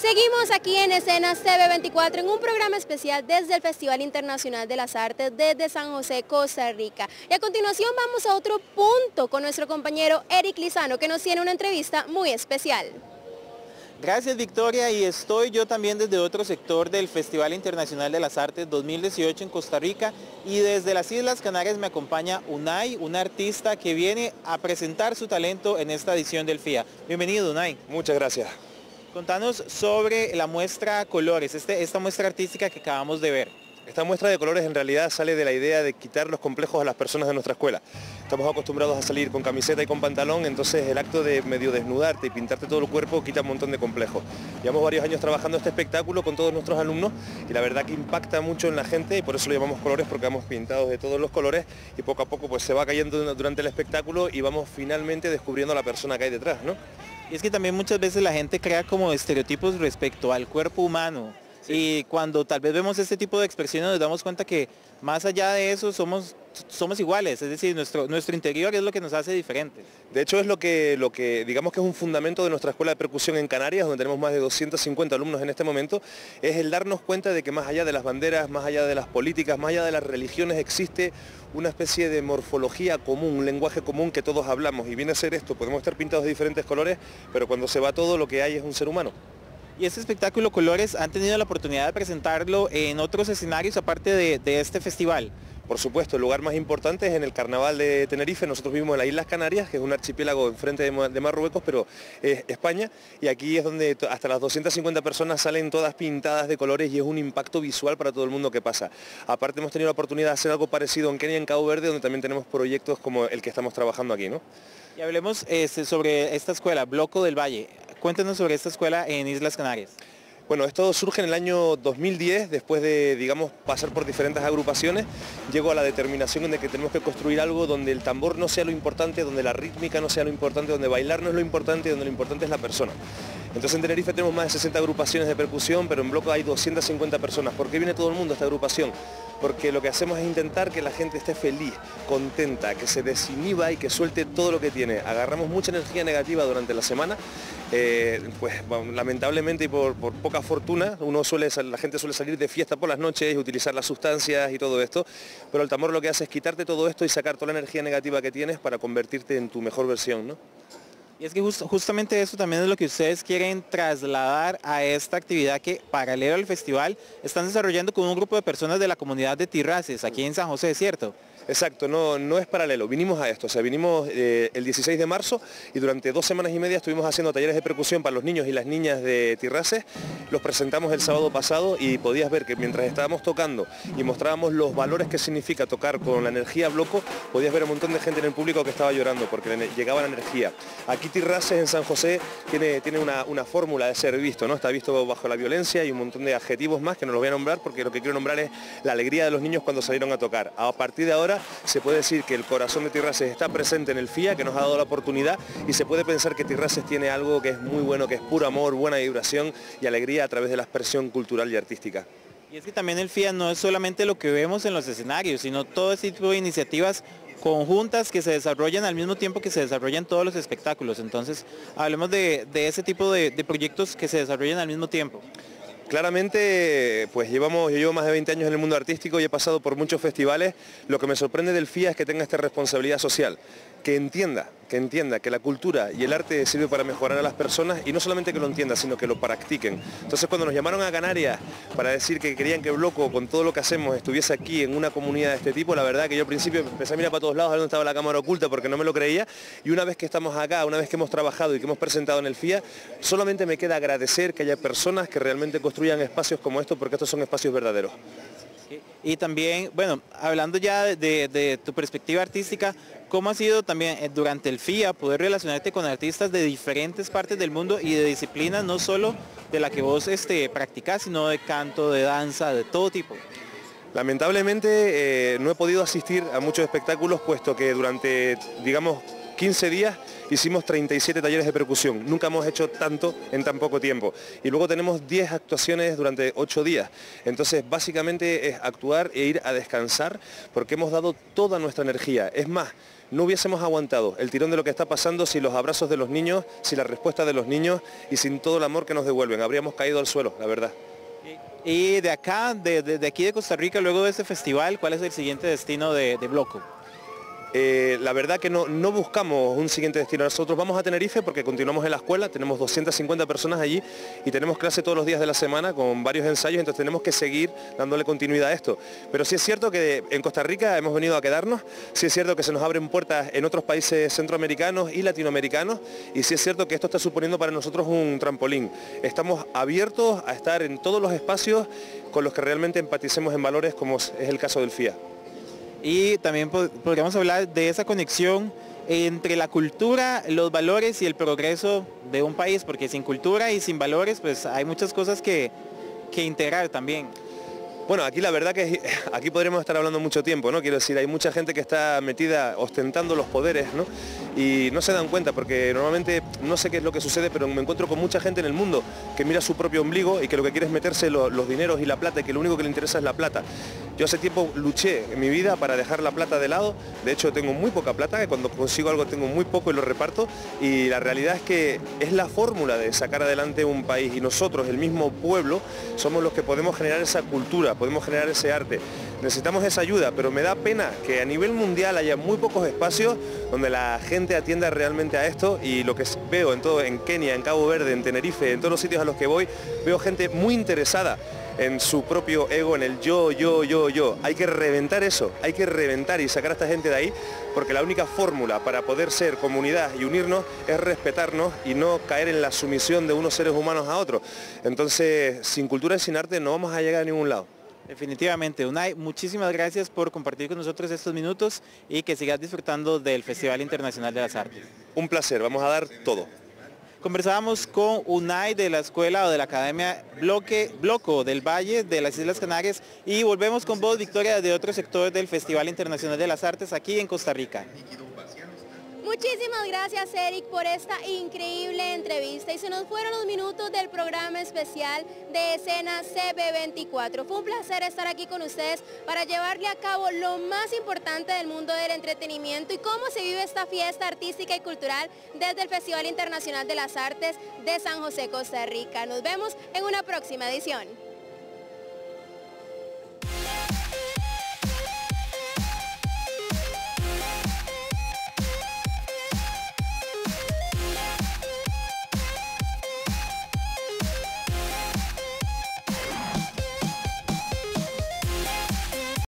Seguimos aquí en Escenas TV24 en un programa especial desde el Festival Internacional de las Artes desde San José, Costa Rica. Y a continuación vamos a otro punto con nuestro compañero Eric Lizano, que nos tiene una entrevista muy especial. Gracias, Victoria, y estoy yo también desde otro sector del Festival Internacional de las Artes 2018 en Costa Rica, y desde las Islas Canarias me acompaña Unai, una artista que viene a presentar su talento en esta edición del FIA. Bienvenido, Unai. Muchas gracias. Contanos sobre la muestra Colores, esta muestra artística que acabamos de ver. Esta muestra de colores en realidad sale de la idea de quitar los complejos a las personas de nuestra escuela. Estamos acostumbrados a salir con camiseta y con pantalón, entonces el acto de medio desnudarte y pintarte todo el cuerpo quita un montón de complejos. Llevamos varios años trabajando este espectáculo con todos nuestros alumnos y la verdad que impacta mucho en la gente, y por eso lo llamamos Colores, porque vamos pintados de todos los colores y poco a poco pues se va cayendo durante el espectáculo y vamos finalmente descubriendo a la persona que hay detrás, ¿no? Y es que también muchas veces la gente crea como estereotipos respecto al cuerpo humano. Sí. Y cuando tal vez vemos este tipo de expresiones nos damos cuenta que más allá de eso somos iguales, es decir, nuestro interior es lo que nos hace diferentes. De hecho es lo que digamos que es un fundamento de nuestra escuela de percusión en Canarias, donde tenemos más de 250 alumnos en este momento, es el darnos cuenta de que más allá de las banderas, más allá de las políticas, más allá de las religiones, existe una especie de morfología común, un lenguaje común que todos hablamos, y viene a ser esto: podemos estar pintados de diferentes colores, pero cuando se va todo lo que hay es un ser humano. Y este espectáculo Colores, ¿han tenido la oportunidad de presentarlo en otros escenarios aparte de este festival? Por supuesto, el lugar más importante es en el Carnaval de Tenerife. Nosotros vivimos en las Islas Canarias, que es un archipiélago enfrente de Marruecos, pero es España, y aquí es donde hasta las 250 personas salen todas pintadas de colores y es un impacto visual para todo el mundo que pasa. Aparte hemos tenido la oportunidad de hacer algo parecido en Kenia, en Cabo Verde, donde también tenemos proyectos como el que estamos trabajando aquí, ¿no? Y hablemos sobre esta escuela, Bloco del Valle. Cuéntanos sobre esta escuela en Islas Canarias. Bueno, esto surge en el año 2010, después de, digamos, pasar por diferentes agrupaciones. Llego a la determinación de que tenemos que construir algo donde el tambor no sea lo importante, donde la rítmica no sea lo importante, donde bailar no es lo importante, donde lo importante es la persona. Entonces en Tenerife tenemos más de 60 agrupaciones de percusión, pero en Bloco hay 250 personas. ¿Por qué viene todo el mundo a esta agrupación? Porque lo que hacemos es intentar que la gente esté feliz, contenta, que se desinhiba y que suelte todo lo que tiene. Agarramos mucha energía negativa durante la semana, pues bueno, lamentablemente y por poca fortuna, la gente suele salir de fiesta por las noches y utilizar las sustancias y todo esto, pero el tambor lo que hace es quitarte todo esto y sacar toda la energía negativa que tienes para convertirte en tu mejor versión, ¿no? Y es que justamente eso también es lo que ustedes quieren trasladar a esta actividad que, paralelo al festival, están desarrollando con un grupo de personas de la comunidad de Tirraces, aquí en San José, ¿cierto? Exacto, no es paralelo, vinimos a esto, o sea, vinimos el 16 de marzo y durante 2 semanas y media estuvimos haciendo talleres de percusión para los niños y las niñas de Tirraces. Los presentamos el sábado pasado y podías ver que mientras estábamos tocando y mostrábamos los valores que significa tocar con la energía Bloco, podías ver un montón de gente en el público que estaba llorando porque llegaba la energía. Aquí Tirraces en San José tiene una fórmula de ser visto, ¿no? Está visto bajo la violencia y un montón de adjetivos más que no los voy a nombrar porque lo que quiero nombrar es la alegría de los niños cuando salieron a tocar. A partir de ahora se puede decir que el corazón de Tirraces está presente en el FIA, que nos ha dado la oportunidad, y se puede pensar que Tirraces tiene algo que es muy bueno, que es puro amor, buena vibración y alegría a través de la expresión cultural y artística. Y es que también el FIA no es solamente lo que vemos en los escenarios, sino todo ese tipo de iniciativas conjuntas que se desarrollan al mismo tiempo que se desarrollan todos los espectáculos. Entonces, hablemos de ese tipo de proyectos que se desarrollan al mismo tiempo. Claramente, pues yo llevo más de 20 años en el mundo artístico y he pasado por muchos festivales. Lo que me sorprende del FIA es que tenga esta responsabilidad social, que entienda que la cultura y el arte sirve para mejorar a las personas, y no solamente que lo entienda, sino que lo practiquen. Entonces cuando nos llamaron a Canarias para decir que querían que Bloco, con todo lo que hacemos, estuviese aquí en una comunidad de este tipo, la verdad que yo al principio empecé a mirar para todos lados a ver dónde estaba la cámara oculta porque no me lo creía, y una vez que estamos acá, una vez que hemos trabajado y que hemos presentado en el FIA, solamente me queda agradecer que haya personas que realmente construyan espacios como estos, porque estos son espacios verdaderos. Y también, bueno, hablando ya de tu perspectiva artística, ¿cómo ha sido también durante el FIA poder relacionarte con artistas de diferentes partes del mundo y de disciplinas no solo de la que vos practicás, sino de canto, de danza, de todo tipo? Lamentablemente no he podido asistir a muchos espectáculos, puesto que durante, digamos, 15 días hicimos 37 talleres de percusión. Nunca hemos hecho tanto en tan poco tiempo. Y luego tenemos 10 actuaciones durante 8 días. Entonces, básicamente es actuar e ir a descansar porque hemos dado toda nuestra energía. Es más, no hubiésemos aguantado el tirón de lo que está pasando sin los abrazos de los niños, sin la respuesta de los niños y sin todo el amor que nos devuelven. Habríamos caído al suelo, la verdad. Y de acá, de aquí de Costa Rica, luego de este festival, ¿cuál es el siguiente destino de Bloco? La verdad que no buscamos un siguiente destino. Nosotros vamos a Tenerife porque continuamos en la escuela, tenemos 250 personas allí y tenemos clase todos los días de la semana con varios ensayos, entonces tenemos que seguir dándole continuidad a esto. Pero sí es cierto que en Costa Rica hemos venido a quedarnos, sí es cierto que se nos abren puertas en otros países centroamericanos y latinoamericanos y sí es cierto que esto está suponiendo para nosotros un trampolín. Estamos abiertos a estar en todos los espacios con los que realmente empaticemos en valores como es el caso del FIA. Y también podríamos hablar de esa conexión entre la cultura, los valores y el progreso de un país, porque sin cultura y sin valores pues hay muchas cosas que integrar también. Bueno, aquí la verdad que aquí podríamos estar hablando mucho tiempo, ¿no? Quiero decir, hay mucha gente que está metida ostentando los poderes, ¿no? Y no se dan cuenta porque normalmente no sé qué es lo que sucede, pero me encuentro con mucha gente en el mundo que mira su propio ombligo y que lo que quiere es meterse los dineros y la plata y que lo único que le interesa es la plata. Yo hace tiempo luché en mi vida para dejar la plata de lado, de hecho tengo muy poca plata, que cuando consigo algo tengo muy poco y lo reparto y la realidad es que es la fórmula de sacar adelante un país y nosotros, el mismo pueblo, somos los que podemos generar esa cultura, podemos generar ese arte. Necesitamos esa ayuda, pero me da pena que a nivel mundial haya muy pocos espacios donde la gente atienda realmente a esto y lo que veo en Kenia, en Cabo Verde, en Tenerife, en todos los sitios a los que voy, veo gente muy interesada en su propio ego, en el yo. Hay que reventar eso, hay que reventar y sacar a esta gente de ahí, porque la única fórmula para poder ser comunidad y unirnos es respetarnos y no caer en la sumisión de unos seres humanos a otros. Entonces, sin cultura y sin arte no vamos a llegar a ningún lado. Definitivamente. Unai, muchísimas gracias por compartir con nosotros estos minutos y que sigas disfrutando del Festival Internacional de las Artes. Un placer, vamos a dar todo. Conversábamos con Unai de la escuela o de la Academia Bloco del Valle de las Islas Canarias y volvemos con vos, Victoria, de otros sectores del Festival Internacional de las Artes aquí en Costa Rica. Muchísimas gracias, Eric, por esta increíble entrevista y se nos fueron los minutos del programa especial de Escena CB24. Fue un placer estar aquí con ustedes para llevarle a cabo lo más importante del mundo del entretenimiento y cómo se vive esta fiesta artística y cultural desde el Festival Internacional de las Artes de San José, Costa Rica. Nos vemos en una próxima edición.